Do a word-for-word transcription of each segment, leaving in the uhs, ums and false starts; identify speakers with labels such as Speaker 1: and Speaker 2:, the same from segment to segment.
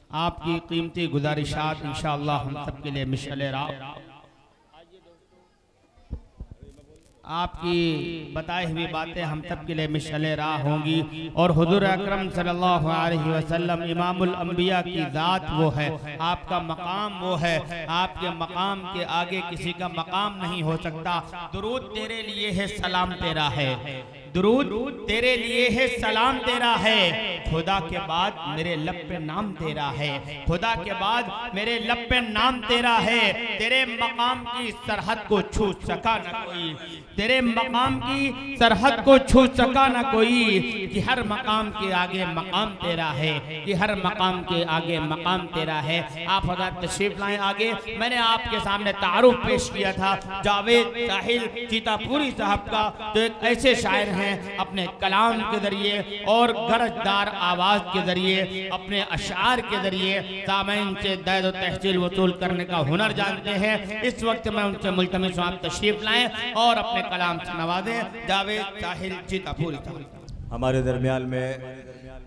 Speaker 1: आपकी कीमती गुजारिशात इंशाअल्लाह हम सब के लिए मिशअले राह, आपकी बताई हुई बातें हम सब के लिए मिशअले राह होंगी। और हुजूर अकरम सल्लल्लाहु अलैहि वसल्लम इमामुल अंबिया की ज़ात वो है, आपका मकाम वो है, आपके मकाम के आगे किसी का मकाम नहीं हो सकता। दुरूद तेरे लिए है, सलाम तेरा है, दुरूद तेरे लिए है, सलाम तेरा है। खुदा के बाद मेरे लब पे नाम तेरा है, खुदा के बाद मेरे लब पे नाम तेरा है। तेरे मकाम की सरहद को छू सका न कोई, तेरे मकाम की सरहद को छू सका न कोई, कि हर मकाम के आगे मकाम तेरा है, कि हर मकाम के आगे मकाम तेरा है। आप हज़रत तशरीफ लाएं आगे। मैंने आपके सामने तारुफ पेश किया था जावेद साहिल चीतापुरी साहब का, जो एक ऐसे शायर हैं अपने कलाम के जरिए और गरजदार आवाज के जरिए, अपने अशार के जरिए सामईन से दैद व तहसील वसूल करने का हुनर जानते हैं। इस वक्त मैं उनसे मुल्तमिस हूं आप तशरीफ लाएं और अपने कलाम से नवाजें। जावेद साहिल चीतापुरी साहब
Speaker 2: हमारे दरमियान में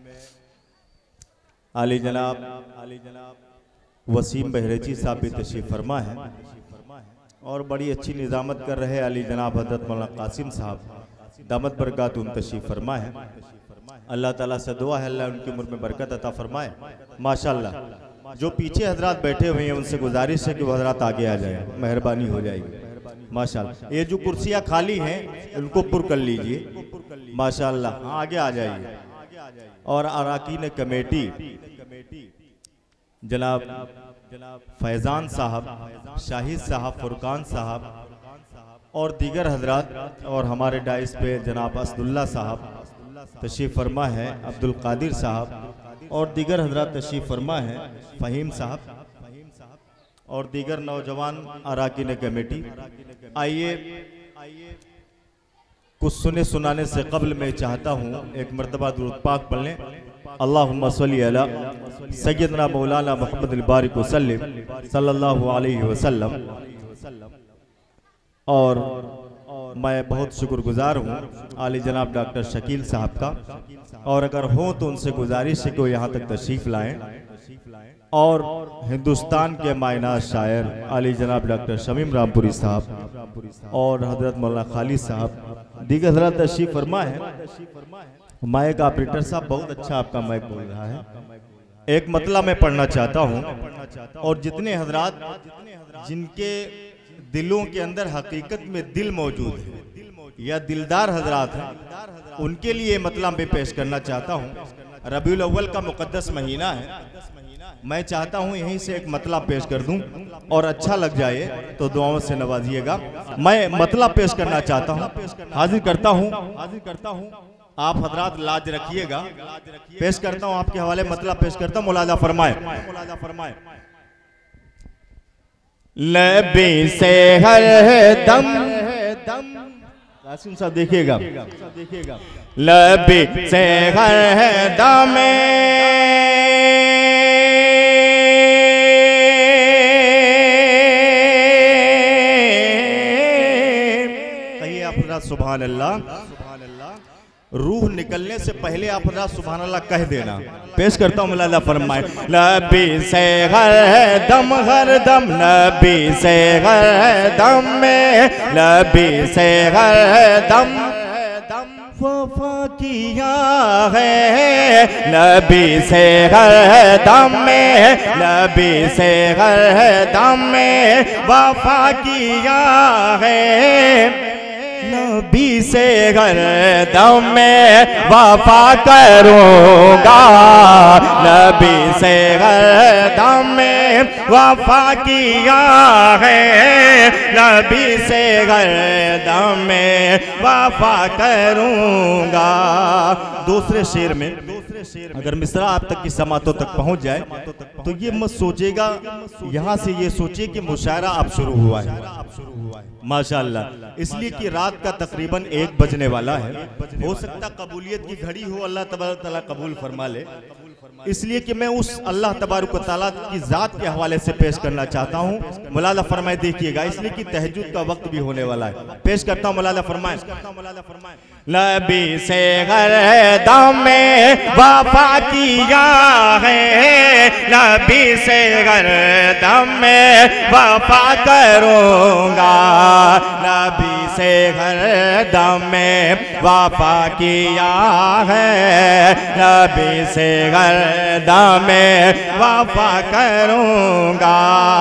Speaker 2: आली जनाब आली जनाब वसीम बहरेची साहब भी तशरीफ फरमा है और बड़ी अच्छी निज़ामत कर रहे आली जनाब हज़रत मौलाना कासिम साहब दामत बरकत उन तशरीफ फरमा है। अल्लाह ताला से दुआ है अल्लाह उनकी उम्र में बरकत अता फरमाए। माशाअल्लाह जो पीछे हजरात बैठे हुए हैं उनसे गुजारिश है कि वो हजरात आगे आ जाए, मेहरबानी हो जाएगी। माशाअल्लाह ये जो कुर्सियां खाली हैं उनको पुर कर लीजिए। माशाअल्लाह हाँ आगे आ जाइए। और अराकीन कमेटी जनाब फैजान साहब, शाहिद साहब, फुरकान साहब और दीगर हजरात और हमारे डाइस पे जनाब असदुल्ला साहब तशरीफ़ फरमा है, अब्दुल कादिर साहब और दीगर हजरात तशरीफ़ फरमा है, फ़हीम साहब और दीगर नौजवान अराकीन कमेटी। आइए कुछ सुने सुनाने से कबल मैं चाहता हूँ एक मरतबा दुरूद पाक पढ़ लें। अल्लाहुम्मा सल्ली अला सय्यदना मौलाना मुहम्मद बारिक वसल्लम सल्लल्लाहु अलैहि वसल्लम। और मैं बहुत शुक्रगुजार हूँ आली जनाब डॉक्टर शकील साहब का, और अगर हो तो उनसे गुजारिश है कि वो यहाँ तक तशरीफ़ लाएं। और हिंदुस्तान के मायनाज शायर आली जनाब डॉक्टर शमीम रामपुरी साहब और हजरत मौलाना खालिद साहब दीगर हजरत तशरीफ़ फरमा है। माइक ऑपरेटर साहब बहुत अच्छा आपका माइक बोल रहा है। एक मतला मैं पढ़ना चाहता हूँ और जितने हजरात जिनके दिलों के अंदर हकीकत में दिल मौजूद है या दिलदार हजरात हैं उनके लिए मतलब मैं पेश करना चाहता हूँ। रबीउल अव्वल का मुकद्दस महीना है, मैं चाहता हूँ यहीं से एक मतलब पेश कर दूं और अच्छा लग जाए तो दुआओं से नवाजिएगा। मैं मतलब पेश करना चाहता हूँ, हाजिर करता हूँ हाजिर करता हूँ आप हजरात लाज रखिएगा। पेश करता हूँ आपके हवाले मतलब पेश करता हूँ, मुलाजा फरमाए मुलाजा फरमाए। लबी से हर दम दम कासिम साहब देखिएगा देखिएगा लबी से हर दम कहिए आप हजरात सुभान अल्लाह। रूह निकलने से पहले आप हजरात सुभान अल्लाह कह देना। पेश करता हूँ मुलाजा फरमाए। नबी से हर दम हर दम नबी से हर दम में नबी से हर दम वफा किया है नबी से हर दम में नबी से हर दम में वफा किया है। नबी से हर दम में वफा करूँगा नबी से हर दम में वफा किया है नबी से हर दम में वफा करूँगा। दूसरे शेर में अगर मिसरा आप तक की समातों तक पहुँच जाए तो ये मत सोचेगा, यहाँ से ये सोचिए कि मुशायरा अब शुरू हुआ है माशाअल्लाह। इसलिए कि रात का तकरीबन एक बजने वाला है। हो सकता कबूलियत की घड़ी हो, अल्लाह तबारक तआला कबूल फरमा ले। इसलिए कि मैं उस अल्लाह तबारक व तआला की जात के हवाले से पेश करना चाहता हूँ। मुलाजा फरमाए देखिएगा, इसलिए कि तहज्जुद का वक्त भी होने वाला है। पेश करता हूँ, मुलाजा फरमाए। नबी से गर्दम में वफा किया है, नबी से गर्दम में वफा करूँगा, नबी से गर्दम में वफा किया है, नबी से गर्दम में वफा करूँगा,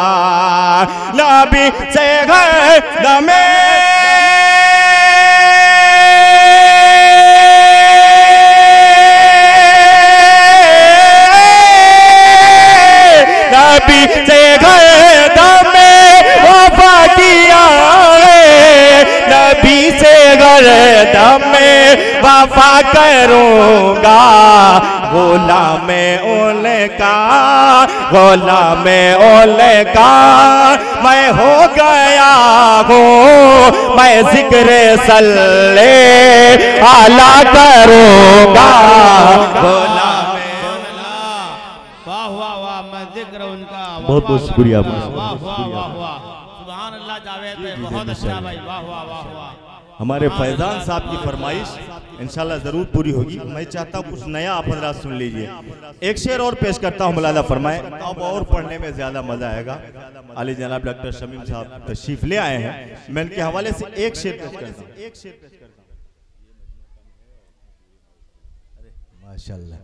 Speaker 2: नबी से गर्दम में नबी से गर्दम में वफा किया है, नबी से गर्दम में वफा करूँगा, गुलाम उनका गुलाम उनका मैं हो गया हूँ, मैं जिक्र सल्ले आला करूँगा, बहुत बहुत शुक्रिया।
Speaker 1: सुभान अल्लाह जावेद, बहुत अच्छा भाई, वाह वाह वाह वाह।
Speaker 2: हमारे फैजान साहब की फरमाइश इंशाल्लाह जरूर पूरी होगी। मैं चाहता हूँ कुछ नया आप हज़रात सुन लीजिए। एक शेर और पेश करता हूँ, मुलाजा फरमाए। अब और पढ़ने में ज्यादा मजा आएगा। अली जनाब डॉक्टर शमीम साहब तशरीफ ले आए हैं, मैं इनके हवाले से एक शेर पेश करता हूँ। एक शेर पेश करता हूँ। माशाल्लाह।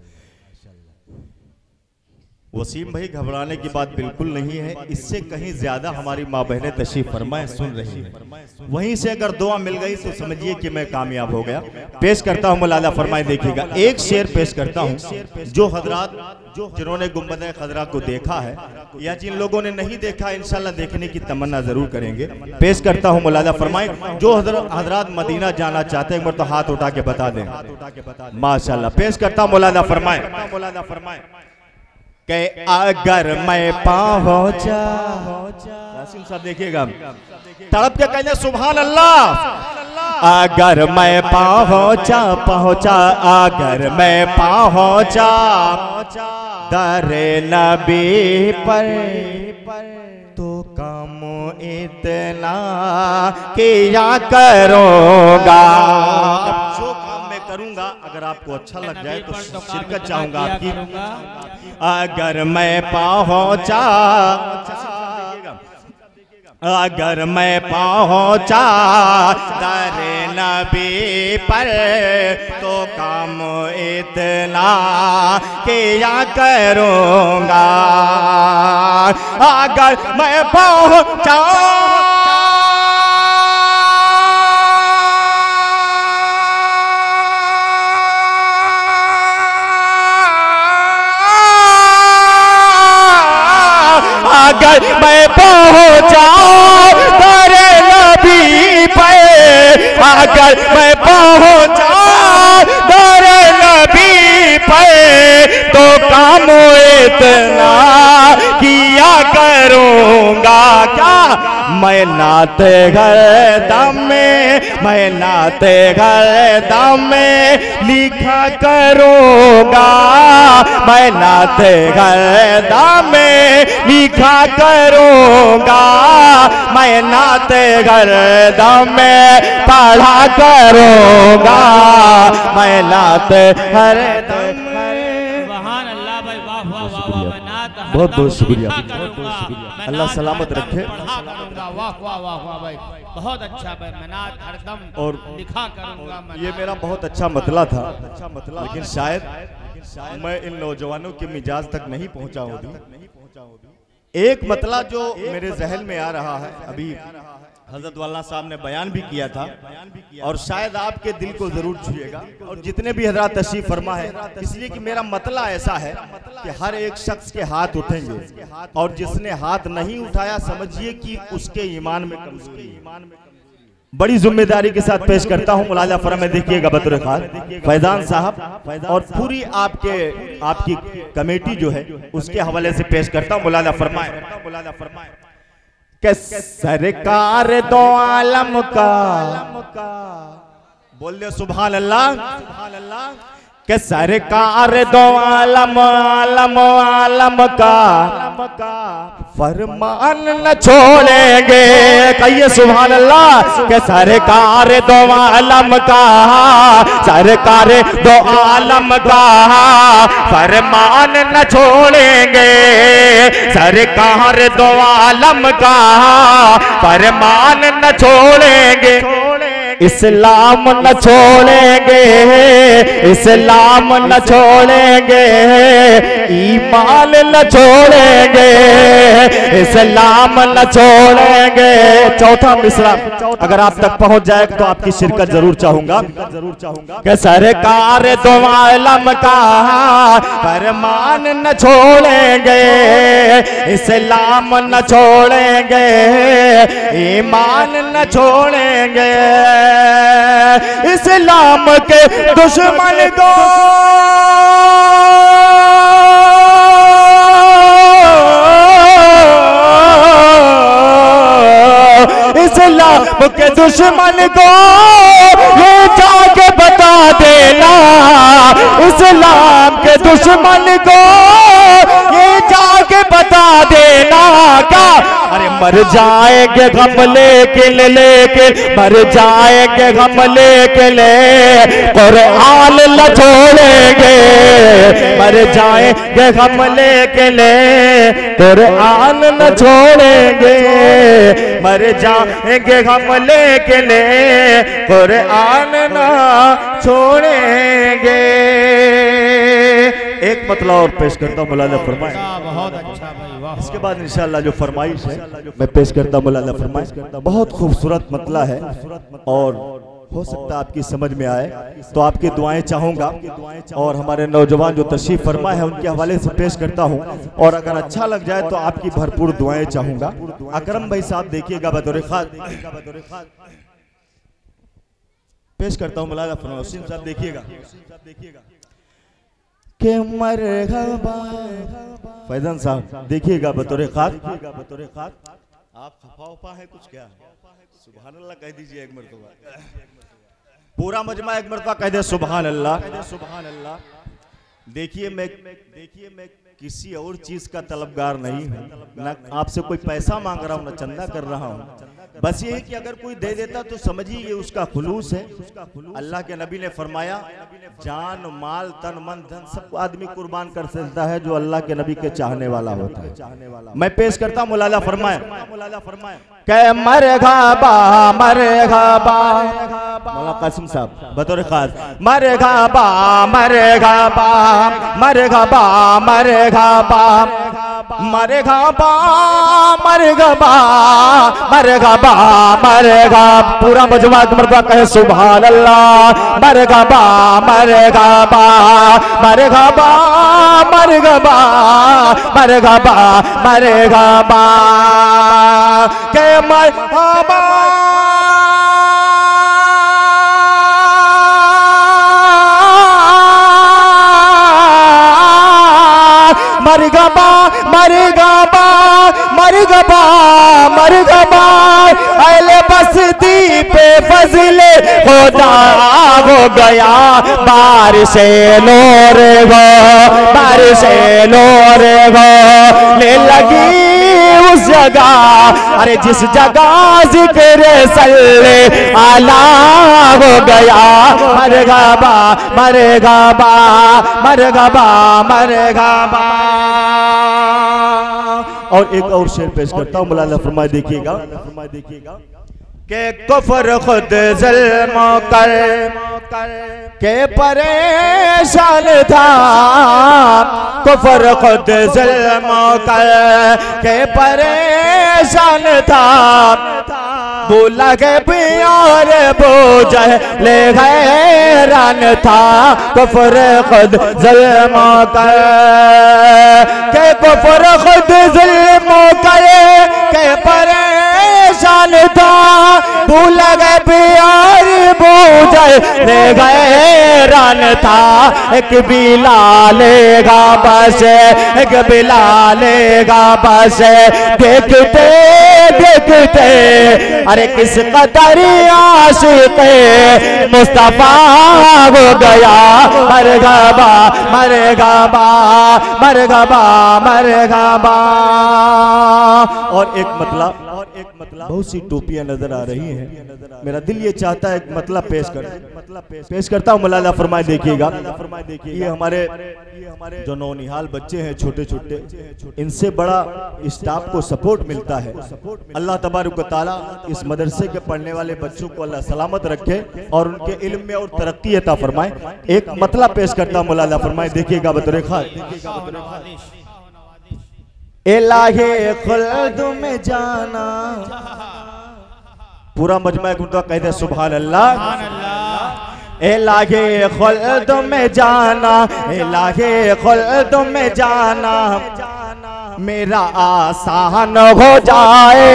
Speaker 2: वसीम भाई घबराने की बात बिल्कुल नहीं है, इससे कहीं ज्यादा हमारी माँ बहनें तशरीफ फरमाए सुन रही हैं। वहीं से अगर दुआ मिल गई तो समझिए कि मैं कामयाब हो गया। पेश करता हूँ, मुलाजा फरमाए देखिएगा। एक शेर पेश करता हूँ, जो हजरात जो जिन्होंने गुंबद खजरा को देखा है या जिन लोगों ने नहीं देखा इंशाल्लाह देखने की तमन्ना जरूर करेंगे। पेश करता हूँ, मुलाजा फरमाए। जो हजरात मदीना जाना चाहते हैं तो हाथ उठा के बता दें माशाल्लाह। पेश करता हूँ, मुलाजा फरमाए। मुलाजा फरमाए कि अगर मैं पहुंचा, यासीन साहब देखिएगा, तड़प के कहने सुभान अल्लाह। अगर मैं पहुंचा पहुंचा अगर मैं पहुंचा दरे नबी पर तो काम इतना किया करूंगा। जो काम मैं करूंगा अगर आपको अच्छा लग जाए तो शिरकत चाहूंगा आपकी। अगर मैं पहुंचा अगर मैं पहुंचा दरे नबी पर तो काम इतना किया करूंगा। अगर मैं पहुंचा अगर मैं पहुंचा दरे नबी पे अगर मैं पहुंचा दरे नबी पे तो काम इतना किया करूंगा। क्या मैं नाते घर दम में मैं नाते घर दम में लिखा करूंगा। मैं नाते घर दम में लिखा करूंगा। मैं नाते घर दम में पढ़ा करूंगा। मैं नाते हर दम बहुत बहुत शुक्रिया, बहुत बहुत शुक्रिया। अल्लाह सलामत रखे।
Speaker 1: वाह वाह वाह वाह भाई, बहुत अच्छा भाई। मनात हरदम और लिखा करूंगा।
Speaker 2: ये मेरा बहुत अच्छा मतला था, अच्छा मतला, लेकिन शायद मैं इन नौजवानों के मिजाज तक नहीं पहुंचा हूँ। एक मतला जो मेरे जहन में आ रहा है, अभी हजरत वाला साहब ने बयान भी किया था और शायद आपके दिल को जरूर छुएगा और जितने भी हजरात तशरीफ फरमा है, इसलिए कि मेरा मतला ऐसा है कि हर एक शख्स के हाथ उठेंगे और जिसने हाथ नहीं उठाया समझिए कि उसके ईमान में कमजोरी है। बड़ी जिम्मेदारी के साथ पेश करता हूँ, मुलाजा फरमाए देखिएगा बतौर खास फैजान साहब और पूरी आपके आपकी कमेटी जो है उसके हवाले से पेश करता हूँ। मुलाजा फरमाए मुलाजा फरमाए कि सरकार दो आलम का बोल दे सुभान अल्लाह। के सरकार दो आलम आलम आलम का फरमान न छोड़ेंगे। कहिए सुभान अल्लाह। के सरकार दो आलम का सरकार दो आलम का फरमान न छोड़ेंगे। सरकार दो आलम का फरमान न छोड़ेंगे। इस्लाम न छोड़ेंगे इस्लाम न छोड़ेंगे। ईमान न छोड़ेंगे इस्लाम न छोड़ेंगे। चौथा मिसरा अगर आप तक पहुंच जाए तो आपकी शिरकत जरूर चाहूंगा जरूर चाहूंगा कि सरकार दो आलम का फरमान न छोड़ेंगे। इस्लाम न छोड़ेंगे ईमान न छोड़ेंगे। इस्लाम के दुश्मन को इस्लाम के दुश्मन को ये जाके बता देना। इस्लाम के दुश्मन को ये जाके बता देना। क्या अरे मर जाएंगे गम लेके ले लेके मर जाएंगे गम लेके ले कुरान न छोड़ेंगे। मर जाएंगे गम लेके ले कुरान न छोड़ेंगे। मर जाएंगे गम लेके ले कुरान न छोड़ेंगे। एक मतलब और पेश करता हूँ मौलाना फरमाए।
Speaker 1: बहुत अच्छा भाई वाह।
Speaker 2: इसके बाद इंशाअल्लाह जो फरमाइश है मैं पेश करता हूँ मौलाना फरमाए। बहुत खूबसूरत मतला है और हो सकता है आपकी समझ में आए तो आपकी दुआएं चाहूंगा। और हमारे नौजवान जो तशरीफ फरमा है उनके हवाले से पेश करता हूं और अगर अच्छा लग जाए तो आपकी भरपूर दुआएं चाहूंगा। अकरम भाई साहब देखिएगा बतौर खास पेश करता हूं मौलाना फरमाए। साहब देखिएगा के मरहबा फैजन साहब देखिएगा बतौर खास। आप खफा उफा है कुछ क्या? सुभान अल्लाह कह दीजिए एक मरतबा। पूरा मजमा एक मरतबा कह दे सुभान अल्लाह सुभान अल्लाह। देखिए मैं देखिए मैं किसी और चीज का तलबगार नहीं हूँ, न आपसे कोई पैसा मांग रहा हूँ न चंदा कर रहा हूँ। बस ये है कि अगर कोई दे देता तो समझिए ये उसका खुलूस है। अल्लाह के नबी ने फरमाया जान माल तन मन धन सब आदमी कुर्बान कर सकता है जो अल्लाह के नबी के चाहने वाला होता है। मैं पेश करता हूँ मौलाना फरमाए के मरहबा मरहबा मौलाना कासिम साहब बतौर खास मरहबा मरहबा मरहबा मरहबा मरहबा मरहबा मरहबा मरहबा। पूरा मजमा मरहबा कहे सुभान अल्लाह। मरहबा मरहबा मरहबा मरहबा मरहबा मरहबा के मरहबा मरहबा मरहबा मरहबा मरहबा। अहले बस्ती पे फजले खुदा हो गया बारिश नूर हो बारिश नूर हो ले लगी उस जगह। अरे जिस जगह जिक्र सल्ले आला हो गया। मरहबा मरहबा मरहबा मरहबा। और एक और शेर पेश करता हूँ मौलाना फरमाए देखिएगा देखिएगा के कुफ्र खुद ज़ुल्म कर के परेशान था। कुफ्र खुद ज़ुल्म कर के परेशान था। बोला के प्यार बोझ ले हैरान था। कुफ्र खुद ज़ुल्म कर के कुफ्र खुद ज़ुल्म कर के परेशान था। भूल गए प्यार बोझ ले गए रान था एक बिलालेगा बस, एक बिलालेगा बस। देखते देखते अरे किस कदर आशिक मुस्तफा हो गया। मरहबा मरहबा मरहबा मरहबा। और एक मतलब और एक मतलब बहुत सी टोपियां नजर आ रही हैं। मेरा दिल ये चाहता है मतलब पेश कर मतलब पेश करता हूँ। मौलाना फरमाए देखिएगा, ये हमारे ये हमारे जो नौनिहाल बच्चे हैं छोटे छोटे, इनसे बड़ा स्टाफ को सपोर्ट मिलता है। अल्लाह तबारक व तआला इस मदरसे के पढ़ने वाले बच्चों को अल्लाह सलामत रखे और उनके इल्म में और तरक्की अता फरमाए। एक मतलब पेश करता हूँ। मौलाना फरमाए देखिएगा बतौर खास। इलाहे खुल्द में जाना, पूरा मजमा कहते सुभान अल्लाह। इलाहे खुल्द में जाना, इलाहे खुल्द में जाना मेरा आसान हो जाए।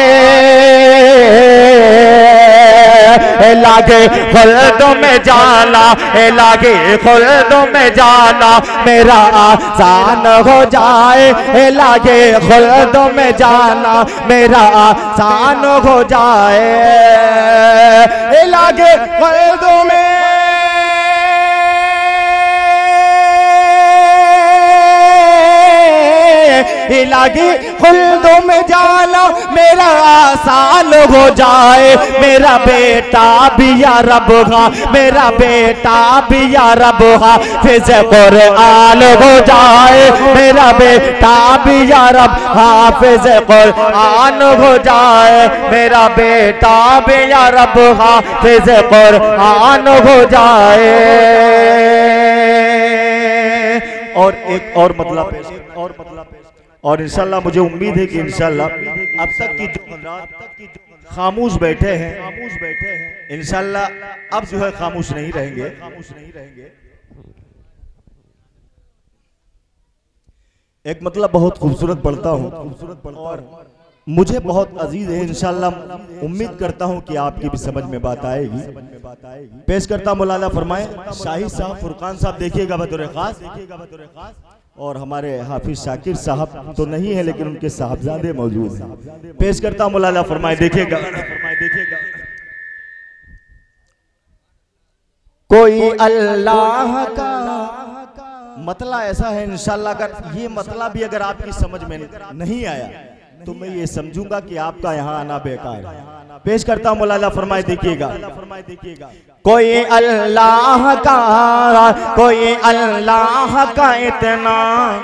Speaker 2: लागे खुल्द में जाना, लागे खुल्द में जाना मेरा आसान हो जाए। लागे खुल्द में जाना मेरा आसान हो जाए। लागे खुल्द में लागे खुल्द में जाना मेरा आसान हो जाए। मेरा बेटा भी या रब हा, मेरा बेटा भी या रब हा फिज कुरान हो जाए। मेरा बेटा भी या रब हाफिज कुरान हो जाए। मेरा बेटा भी या रब हाफिज कुरान हो जाए। और एक और मतलब पेश और मतलब पेश और इंशाल्लाह मुझे उम्मीद है कि इंशाल्लाह अब तक की जो खामोश बैठे हैं खामोश बैठे हैं इंशाल्लाह अब जो है खामोश नहीं रहेंगे खामोश नहीं रहेंगे। एक मतलब बहुत खूबसूरत पढ़ता हूँ, खूबसूरत पढ़ता हूँ, मुझे बहुत अजीज है। इंशाल्लाह उम्मीद करता हूँ कि आपकी भी समझ में बात आएगी। पेश करता मौलाना फरमाए शाहिद साहब फुरकान साहब देखिएगा बतौर खास, देखिएगा बतौर खास। और हमारे हाफिज शाकिर साहब तो नहीं है लेकिन उनके साहबजादे मौजूद हैं। पेश करता मौलाना फरमाए देखिएगा, देखिएगा। कोई अल्लाह का मतलब ऐसा है इंशाल्लाह, अगर ये मतलब भी अगर आपकी समझ में नहीं आया तो मैं ये समझूंगा कि आपका यहाँ आना बेकार है। पेश करता हूँ मौलाना फरमाए देखिएगा, कोई अल्लाह का कोई अल्लाह का इतना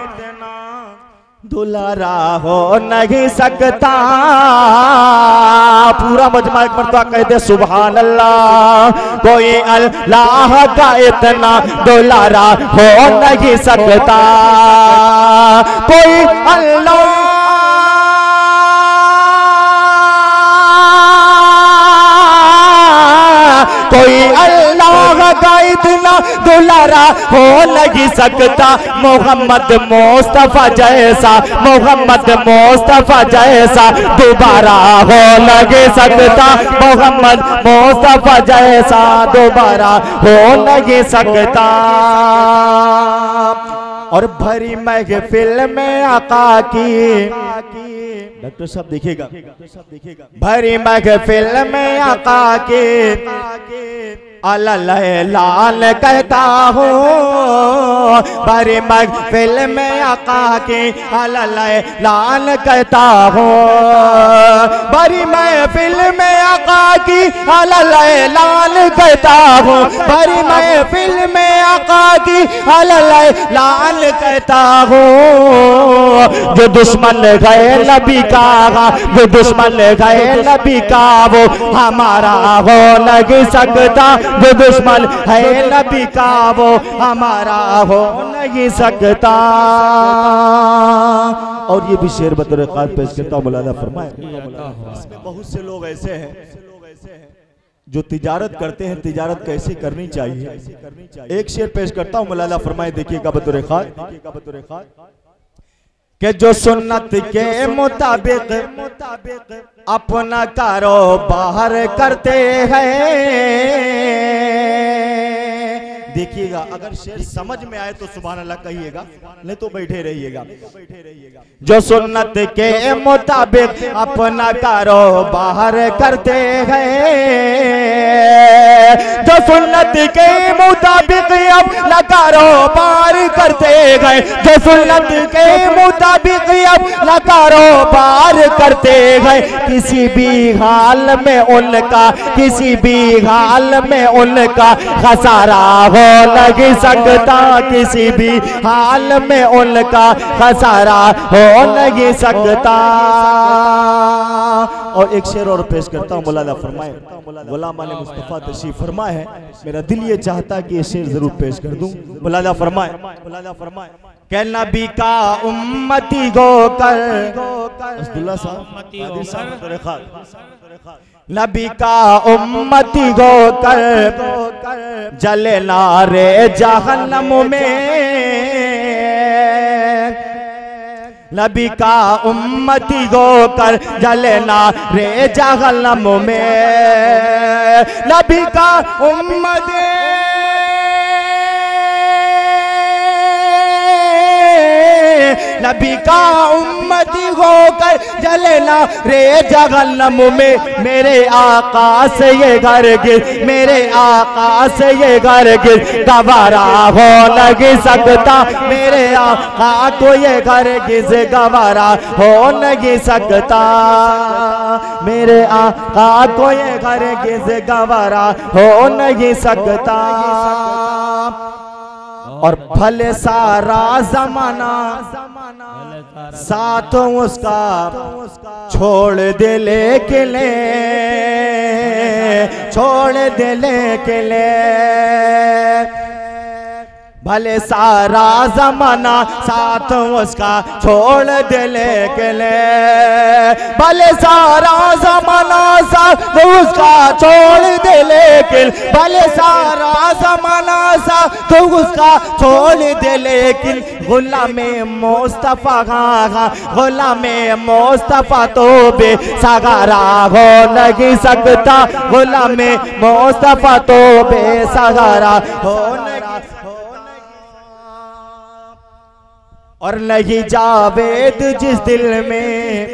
Speaker 2: दुलारा हो नहीं सकता। पूरा मजमा एक मरतबा कहते सुभान अल्लाह। कोई अल्लाह का इतना दुलारा हो नहीं सकता। कोई अल्लाह कोई अल्लाह का इतना दुलारा हो नहीं सकता। मोहम्मद मुस्तफा जैसा मोहम्मद मुस्तफा जैसा दोबारा हो नहीं सकता। मोहम्मद मुस्तफा जैसा दोबारा हो नहीं सकता। और भरी महफिल में आका की डॉक्टर साहब देखिएगा, भरी महफिल में आका के अल्लाह कहता हूँ। भरी महफिल में आका के अल्लाह कहता हूँ। भरी महफिल में आका की अल्लाह कहता हूँ। भरी महफिल में आका की अल्लाह कहता हूँ। जो दुश्मन गए नबी का, जो दुश्मन गए नबी का वो हमारा हो नहीं सकता। जो दुश्मन है नबी का वो हमारा हो नहीं सकता। और ये भी शेर बतौर खास पेश करता हूँ मौलाना फरमाए। इसमें बहुत से लोग ऐसे हैं जो तिजारत करते हैं, तिजारत कैसे करनी चाहिए। एक शेर पेश करता हूँ मौलाना फरमाए देखिएगा बतौर खास। कि जो सुन्नत के मुताबिक अपना कारोबार करते हैं। देखिएगा, अगर शेर समझ में आए तो सुभान अल्लाह कहिएगा, नहीं तो बैठे रहिएगा। जो सुन्नत के मुताबिक अपना कारोबार करते हैं, जो सुन्नत के मुताबिक अपना कारोबार करते हैं, जो सुन्नत के मुताबिक अपना कारोबार करते हैं, किसी भी हाल में उनका किसी भी हाल में उनका खसारा हो नहीं सकता, किसी भी हाल में उनका खसारा हो नहीं सकता। और एक शेर और पेश करता हूँ, मौलाना फरमाए, गुलाम अली मुस्तफा तशरीफ फरमा है, मेरा दिल ये चाहता कि ये शेर जरूर पेश कर दूं। मौलाना फरमाए, मौलाना फरमाए कि नबी का उम्मती होकर, अब्दुल्ला साहब नबी का उम्मती होकर जले नारे जहन्नम में, नबी का उम्मती होकर जले नारे जहन्नम में, नबी का उम्मती नबी का उम्मती होकर जलना रे जहन्नम में। मेरे आका से ये गिर, मेरे आका से ये गिर गवारा हो नहीं सकता, मेरे आका को ये गिर गवारा हो नहीं सकता, मेरे आका को ये गिर गवारा हो नहीं सकता। और भले सारा जमाना साथ उसका छोड़ दे लेकिन छोड़ दे लेकिन भले सारा जमाना साथ उसका छोड़ दे लेकिन भले सारा जमाना साथ उसका छोड़ दे लेकिन भले सारा जमाना साथ उसका छोड़ दे लेकिन गुलामे मुस्तफा हाँ गुलामे मुस्तफा तो बेसहारा हो नहीं सकता, गुलामे मुस्तफा तो बेसहारा हो नहीं और नहीं जावेद जिस दिल में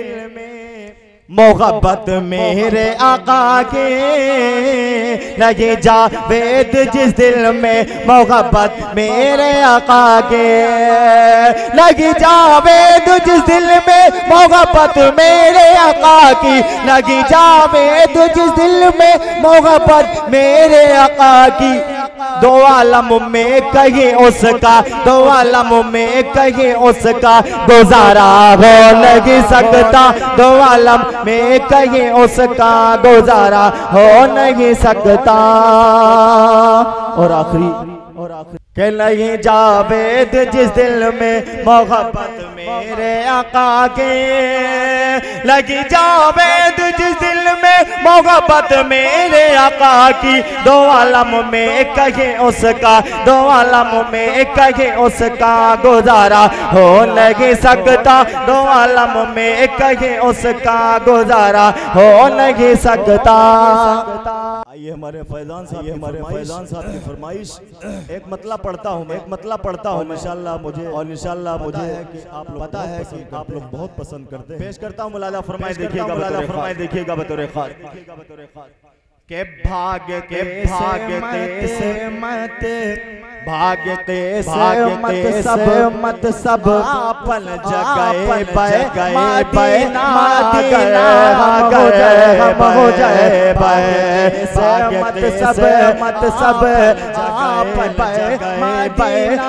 Speaker 2: मोहब्बत मेरे आका के, नहीं जावेद जिस दिल में मोहब्बत मेरे आका के, लगी जावेद जिस दिल में मोहब्बत मेरे आका की, लगी जावेद जिस दिल में मोहब्बत मेरे आका की। दो आलम में कहीं उसका, दो आलम में कहीं उसका गुजारा हो नहीं सकता, दो आलम में कहीं उसका गुजारा हो नहीं सकता। और आखिरी और आखिरी के नहीं जावेद जिस दिल में मोहब्बत मेरे आका के, लगी जावेद जिस दिल में मोहब्बत मेरे आका की। दो आलम में कहीं उसका, दो आलम में कहीं उसका गुजारा हो नहीं सकता, दो आलम में कहीं उसका गुजारा हो नहीं सकता। आइए हमारे फैजान साहब, हमारे फैजान साहब की फरमाइश एक मतलब पढ़ता हूँ मैं, एक मतलब पढ़ता हूँ इंशाल्लाह मुझे, और इंशाल्लाह मुझे कि आप लोग पता है कि आप लोग बहुत पसंद करते हैं। पेश करता हूँ, मुलादा फरमाए देखिएगा, मुलादा फरमाए देखिएगा बतौर खास के भाग्य के भाग्य से मत भाग्य के भाग्य मत सब मत सब आपन जगह पे मदीना हो जाए हम हो जाए मत सब मत सब आपन मदीना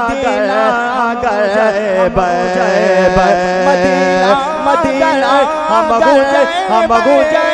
Speaker 2: मदीना मदीना हम हो जाए हम हो जाए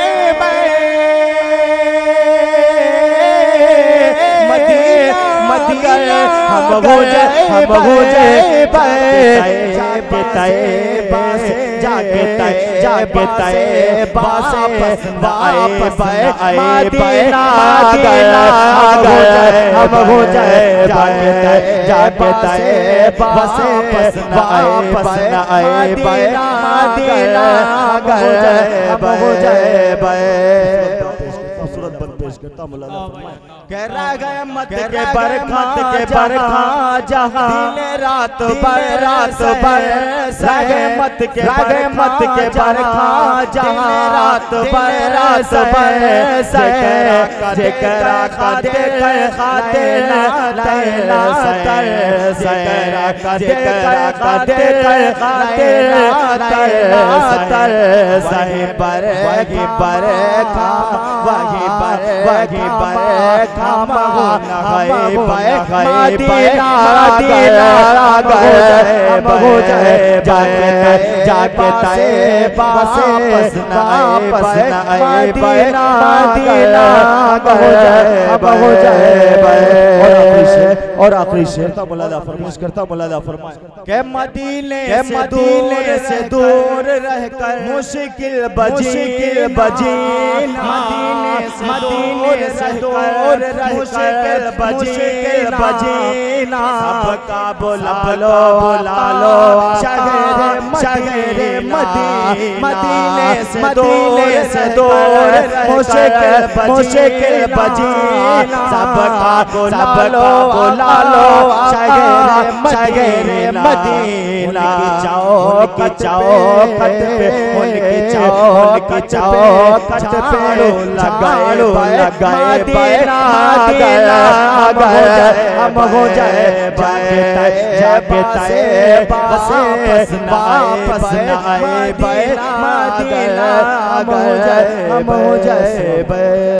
Speaker 2: मदीना हम हो जाए हम हो जाए जाके तैयबा से जाके तैयबा जाके तैयबा से वापस आए मदीना मदीना हम हो जाए जाके जाके तैयबा से वापस आए मदीना मदीना हम हो जाए खूबसूरत बन पेश करता मौलाना कह रहा गए मत के बरखत के बरखा जहां दिन रात बर रात बर रगे मत के रगे मत के बरखा जहां रात बर रात बर जेकरा जेकरा खातिर खातिर लैला तर जेकरा जेकरा खातिर खातिर लैला तर सही पर वही बरखा वही बर वही बरखा हाय पाए मदीना मदीना हम हो जाए जाके जाके तैयबा से वापस आए मदीना मदीना हम हो जाए। और आखिरी शेर था मौलाना फरमाइश करता मौलाना फरमाए के मदीने से दूर से दूर रहकर मुश्किल बजी बजी मदीने मदीने से दूर मुश्किल बजी बजीना सबका बुला लो बुला लो शहर शहर मदीना मदीने से दूर से दूर मुश्किल मुश्किल बजीना सबका बुला लो बुला लो शहर शहर मदीना चौक चौखट पे उनकी चौक चौखट पे लगाए लगाए मदीना गए हम हो जाए जाके जाके तैयबा से वापस आए मदीना गए हम हो जाए।